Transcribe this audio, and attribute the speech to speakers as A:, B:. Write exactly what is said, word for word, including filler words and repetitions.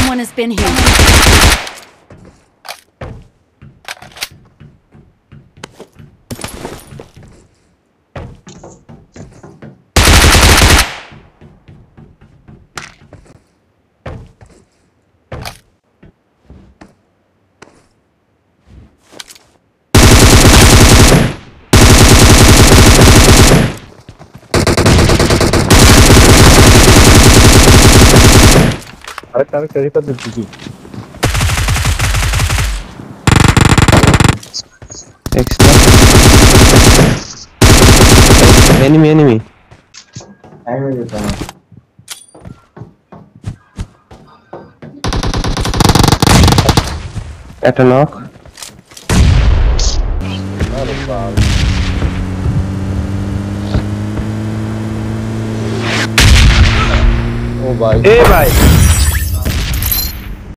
A: Someone has been here.
B: আরেকটা আমি carry করে দিচ্ছি
C: Extra. Enemy, enemy.
B: টাইম হয়ে গেছে আমার
C: At a knock.
B: আরে বাবা ও ভাই
C: Hey, bhai.